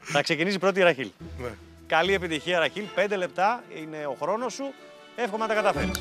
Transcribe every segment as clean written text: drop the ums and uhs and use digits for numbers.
Θα ξεκινήσει πρώτη η Ραχίλ. Ναι. Καλή επιτυχία, Ραχίλ. 5 λεπτά είναι ο χρόνος σου. Εύχομαι να τα καταφέρεις.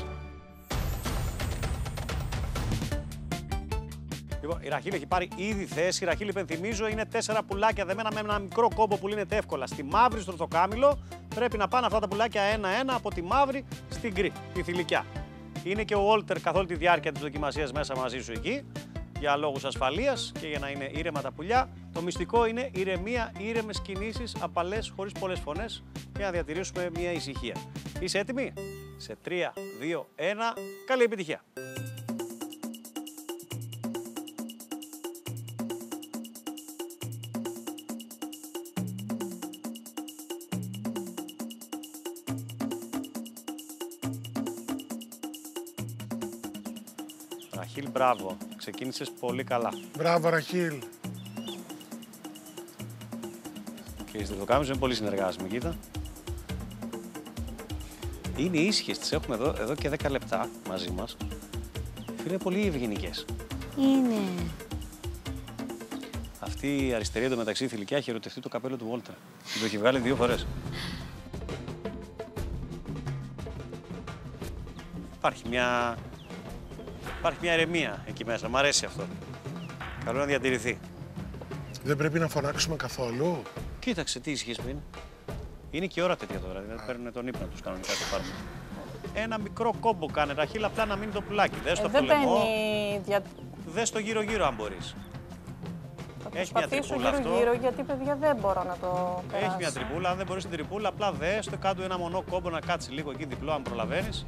Λοιπόν, η Ραχίλ έχει πάρει ήδη θέση. Η Ραχίλ, υπενθυμίζω, είναι 4 πουλάκια δεμένα με ένα μικρό κόμπο που λύνεται εύκολα. Στη μαύρη, στο ορθοκάμιλο, πρέπει να πάνε αυτά τα πουλάκια ένα-ένα από τη μαύρη στην γκρι, τη θηλυκιά. Είναι και ο Όλτερ καθ' όλη τη διάρκεια της δοκιμασίας μέσα μαζί σου εκεί, για λόγους ασφαλείας και για να είναι ήρεμα τα πουλιά. Το μυστικό είναι ηρεμία, ήρεμες κινήσεις, απαλές, χωρίς πολλές φωνές και να διατηρήσουμε μια ησυχία. Είσαι έτοιμη? Σε 3, 2, 1, καλή επιτυχία! Ραχίλ, μπράβο. Ξεκίνησες πολύ καλά. Μπράβο, Ραχίλ. Και οι δεδοκάμιζες είναι πολύ συνεργάσιμοι, κοίτα. Είναι ήσυχες, τις έχουμε εδώ και 10 λεπτά μαζί μας. Είναι πολύ ευγενικές. Είναι. Αυτή η αριστερή εντωμεταξύ θηλυκιά έχει ερωτευτεί το καπέλο του Βόλτερ. Το έχει βγάλει 2 φορές. Υπάρχει μια ηρεμία εκεί μέσα. Μ' αρέσει αυτό. Καλό να διατηρηθεί. Δεν πρέπει να φωνάξουμε καθόλου. Κοίταξε τι ισχύς που είναι. Είναι και η ώρα τέτοια τώρα. Δηλαδή παίρνουν τον ύπνο τους κανονικά το πάρουν. Ένα μικρό κόμπο κάνε, Ραχίλ, απλά να μείνει το πουλάκι. Δες το δεν πολεμό. παίρνει Δες το γύρω-γύρω αν μπορείς. Θα Έχει μια προσπαθήσω τρυπούλα αυτό. γύρω-γύρω, γιατί παιδιά δεν μπορώ να το περάσω. Έχει μια τρυπούλα. Αν δεν μπορείς την τρυπούλα, απλά δες το, κάτω ένα μονό κόμπο να κάτσει λίγο εκεί διπλό, αν προλαβαίνεις.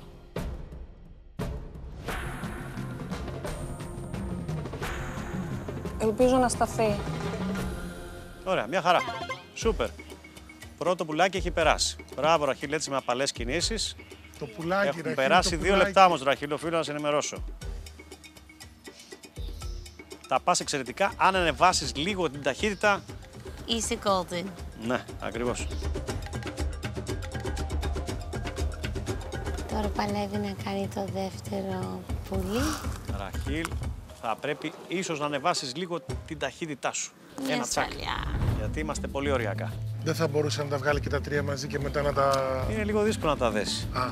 Ελπίζω να σταθεί. Ωραία, μια χαρά. Σούπερ. Πρώτο πουλάκι έχει περάσει. Μπράβο, Ραχίλ, έτσι με απαλές κινήσεις. Το πουλάκι, Έχουν Ραχίλ, περάσει το 2 πουλάκι. λεπτά όμως, Ραχίλ, οφείλω να σε ενημερώσω. Τα πας εξαιρετικά. Αν ανεβάσεις λίγο την ταχύτητα. Είσαι golden. Ναι, ακριβώς. Τώρα παλεύει να κάνει το δεύτερο πουλί. Ραχίλ, θα πρέπει ίσως να ανεβάσεις λίγο την ταχύτητά σου. Μια Ένα τσακ. σαλιά. Γιατί είμαστε πολύ ωριακά. Δεν θα μπορούσε να τα βγάλει και τα 3 μαζί και μετά να τα... Είναι λίγο δύσκολο να τα δέσει. Α,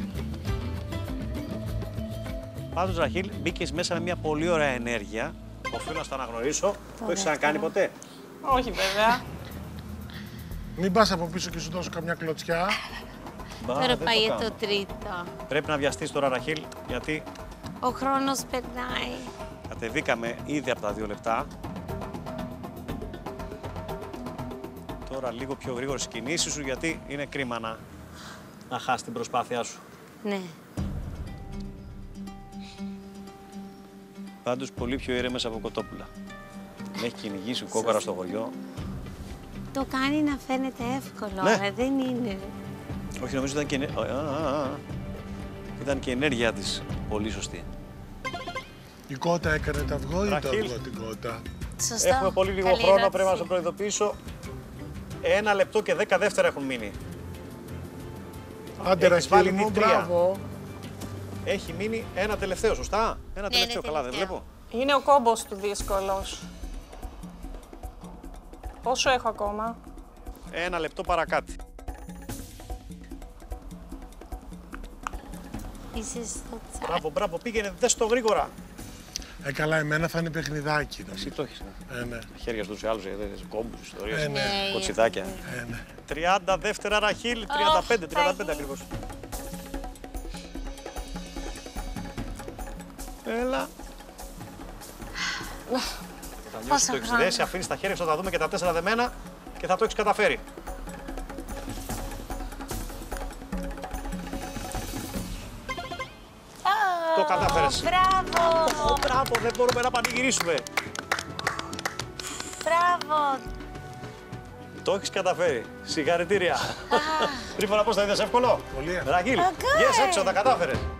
Πάντως, Ραχίλ, μπήκες μέσα με μια πολύ ωραία ενέργεια. Οφείλω να στο αναγνωρίσω. Το έχεις ξανακάνει ποτέ? Όχι βέβαια. μην πας από πίσω και σου δώσω καμιά κλωτσιά. Τώρα δεν πάει το κάνω. το τρίτο. Πρέπει να βιαστείς τώρα, Ραχίλ, γιατί Ο χρόνος περνάει. κατεβήκαμε ήδη από τα 2 λεπτά. Τώρα λίγο πιο γρήγορες οι κινήσεις σου, γιατί είναι κρίμα να χάσεις την προσπάθειά σου. Ναι. Πάντως πολύ πιο ήρεμες από κοτόπουλα. Με έχει κυνηγήσει ο κόκαρα στο χωριό. Το κάνει να φαίνεται εύκολο, Ναι. αλλά δεν είναι. Όχι, νομίζω ήταν και η ενέργειά της πολύ σωστή. Η κότα έκανε το αυγό ή το Ραχίλ. αυγό την κότα? Σωστό. Έχουμε πολύ λίγο Καλή χρόνο, ερώτηση. πρέπει να σε προειδοποιήσω. 1 λεπτό και 10 δεύτερα έχουν μείνει. Άντε, Έχεις βάλει Ραχίλ μου, δι' 3. μπράβο. Έχει μείνει ένα τελευταίο, σωστά? Ένα τελευταίο, καλά δεν τελευταίο. βλέπω. Είναι ο κόμπος του δύσκολος. Πόσο έχω ακόμα? 1 λεπτό παρακάτω. Είσαι στο τσάκ. Μπράβο, μπράβο, πήγαινε, δες το γρήγορα. Καλά, εμένα θα είναι παιχνιδάκι. Εσύ το έχεις, ναι. Ναι. Τα χέρια στους άλλους, κόμπους, ιστορίες, Ναι. κοτσιδάκια. Ναι. 30 δεύτερα, Ραχίλ, 35 ακριβώς. Έλα. Θα νιώσεις το έχεις δέσει, αφήνεις τα χέρια σου, θα τα δούμε και τα 4 δεμένα και θα το έχεις καταφέρει. Το κατάφερες. Μπράβο! Μπράβο, δεν μπορούμε να πανηγυρίσουμε. Μπράβο! Το έχεις καταφέρει. Συγχαρητήρια. Τρίφωνα, πώς θα είδες εύκολο? Πολύ εύκολο. Ραχίλ, yes, έξω, τα κατάφερες.